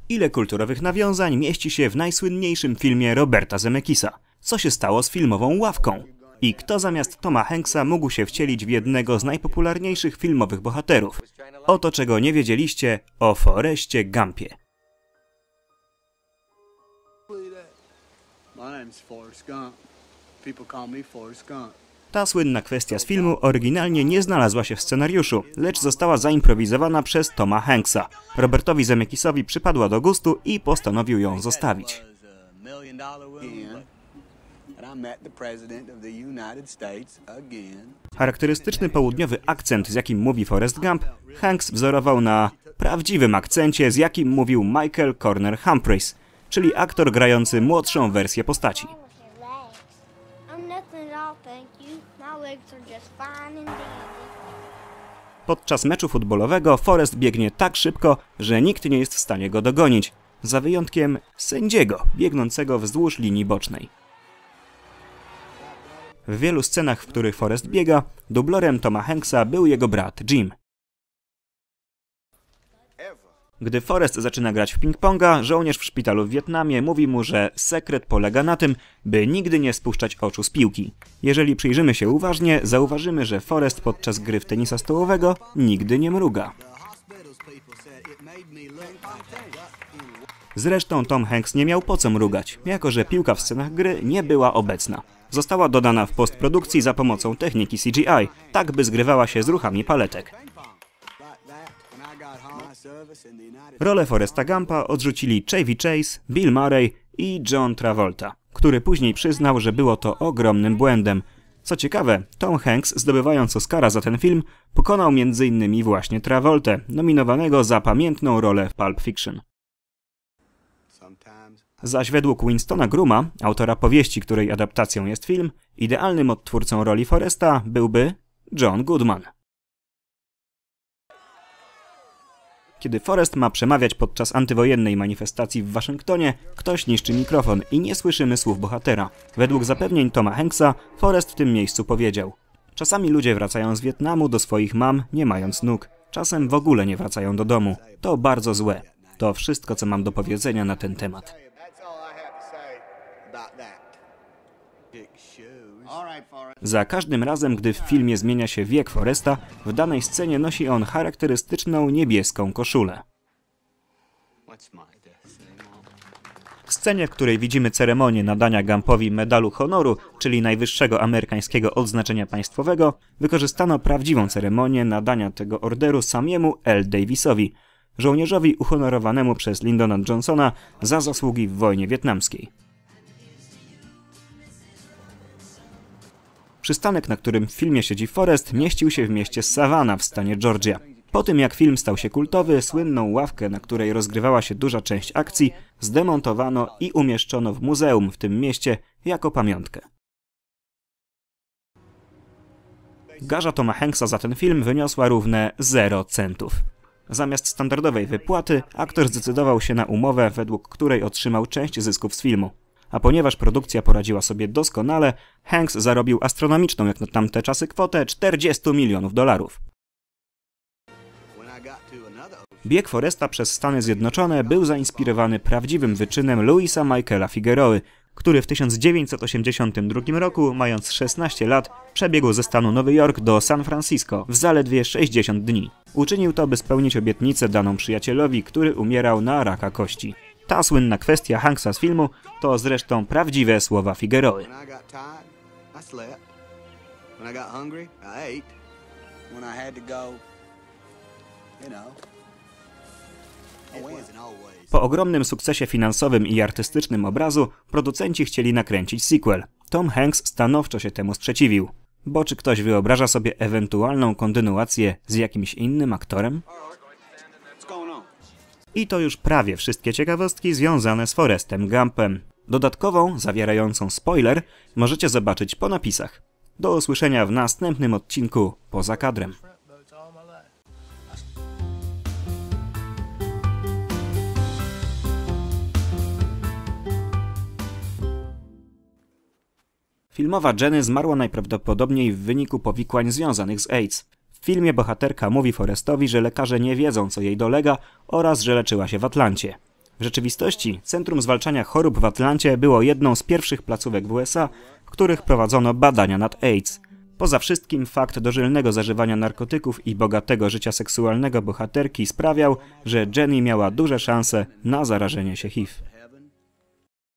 Ile kulturowych nawiązań mieści się w najsłynniejszym filmie Roberta Zemeckisa? Co się stało z filmową ławką? I kto zamiast Toma Hanksa mógł się wcielić w jednego z najpopularniejszych filmowych bohaterów? Oto czego nie wiedzieliście o Forrestie Gumpie. Ta słynna kwestia z filmu oryginalnie nie znalazła się w scenariuszu, lecz została zaimprowizowana przez Toma Hanksa. Robertowi Zemeckisowi przypadła do gustu i postanowił ją zostawić. Charakterystyczny południowy akcent, z jakim mówi Forrest Gump, Hanks wzorował na prawdziwym akcencie, z jakim mówił Michael Corner Humphreys, czyli aktor grający młodszą wersję postaci. Podczas meczu futbolowego Forrest biegnie tak szybko, że nikt nie jest w stanie go dogonić, za wyjątkiem sędziego biegnącego wzdłuż linii bocznej. W wielu scenach, w których Forrest biega, dublorem Toma Hanksa był jego brat Jim. Gdy Forrest zaczyna grać w ping-ponga, żołnierz w szpitalu w Wietnamie mówi mu, że sekret polega na tym, by nigdy nie spuszczać oczu z piłki. Jeżeli przyjrzymy się uważnie, zauważymy, że Forrest podczas gry w tenisa stołowego nigdy nie mruga. Zresztą Tom Hanks nie miał po co mrugać, jako że piłka w scenach gry nie była obecna. Została dodana w postprodukcji za pomocą techniki CGI, tak by zgrywała się z ruchami paletek. Rolę Forresta Gumpa odrzucili Chevy Chase, Bill Murray i John Travolta, który później przyznał, że było to ogromnym błędem. Co ciekawe, Tom Hanks, zdobywając Oscara za ten film, pokonał m.in. właśnie Travoltę, nominowanego za pamiętną rolę w Pulp Fiction. Zaś według Winstona Grooma, autora powieści, której adaptacją jest film, idealnym odtwórcą roli Forresta byłby John Goodman. Kiedy Forrest ma przemawiać podczas antywojennej manifestacji w Waszyngtonie, ktoś niszczy mikrofon i nie słyszymy słów bohatera. Według zapewnień Toma Hanksa, Forrest w tym miejscu powiedział: czasami ludzie wracają z Wietnamu do swoich mam, nie mając nóg. Czasem w ogóle nie wracają do domu. To bardzo złe. To wszystko, co mam do powiedzenia na ten temat. Za każdym razem, gdy w filmie zmienia się wiek Forresta, w danej scenie nosi on charakterystyczną niebieską koszulę. W scenie, w której widzimy ceremonię nadania Gumpowi Medalu Honoru, czyli najwyższego amerykańskiego odznaczenia państwowego, wykorzystano prawdziwą ceremonię nadania tego orderu Samiemu L. Davisowi, żołnierzowi uhonorowanemu przez Lyndona Johnsona za zasługi w wojnie wietnamskiej. Przystanek, na którym w filmie siedzi Forrest, mieścił się w mieście Savannah w stanie Georgia. Po tym jak film stał się kultowy, słynną ławkę, na której rozgrywała się duża część akcji, zdemontowano i umieszczono w muzeum w tym mieście jako pamiątkę. Garza Toma Hanksa za ten film wyniosła równe 0 centów. Zamiast standardowej wypłaty, aktor zdecydował się na umowę, według której otrzymał część zysków z filmu. A ponieważ produkcja poradziła sobie doskonale, Hanks zarobił astronomiczną jak na tamte czasy kwotę $40 milionów. Bieg Forresta przez Stany Zjednoczone był zainspirowany prawdziwym wyczynem Louisa Michaela Figueroy, który w 1982 roku, mając 16 lat, przebiegł ze stanu Nowy Jork do San Francisco w zaledwie 60 dni. Uczynił to, by spełnić obietnicę daną przyjacielowi, który umierał na raka kości. Ta słynna kwestia Hanksa z filmu to zresztą prawdziwe słowa Figueroy. Po ogromnym sukcesie finansowym i artystycznym obrazu, producenci chcieli nakręcić sequel. Tom Hanks stanowczo się temu sprzeciwił. Bo czy ktoś wyobraża sobie ewentualną kontynuację z jakimś innym aktorem? I to już prawie wszystkie ciekawostki związane z Forrestem Gumpem. Dodatkową, zawierającą spoiler, możecie zobaczyć po napisach. Do usłyszenia w następnym odcinku Poza kadrem. Filmowa Jenny zmarła najprawdopodobniej w wyniku powikłań związanych z AIDS. W filmie bohaterka mówi Forrestowi, że lekarze nie wiedzą, co jej dolega oraz że leczyła się w Atlancie. W rzeczywistości Centrum Zwalczania Chorób w Atlancie było jedną z pierwszych placówek w USA, w których prowadzono badania nad AIDS. Poza wszystkim fakt dożylnego zażywania narkotyków i bogatego życia seksualnego bohaterki sprawiał, że Jenny miała duże szanse na zarażenie się HIV.